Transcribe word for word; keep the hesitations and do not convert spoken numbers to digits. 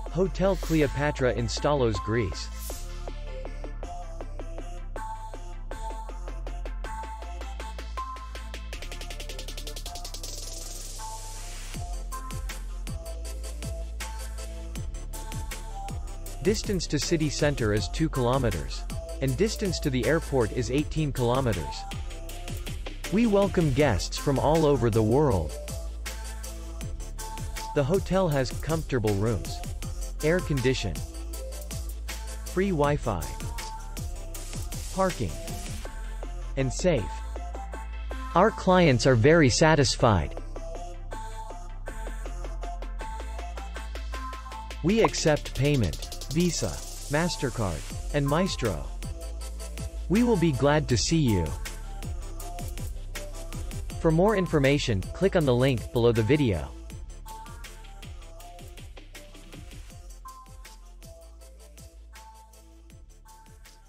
Hotel Kleopatra in Stalos, Greece. Distance to city center is two kilometers. And distance to the airport is eighteen kilometers. We welcome guests from all over the world. The hotel has comfortable rooms, air condition, free Wi-Fi, parking, and safe. Our clients are very satisfied. We accept payment, Visa, MasterCard, and Maestro. We will be glad to see you. For more information, click on the link below the video.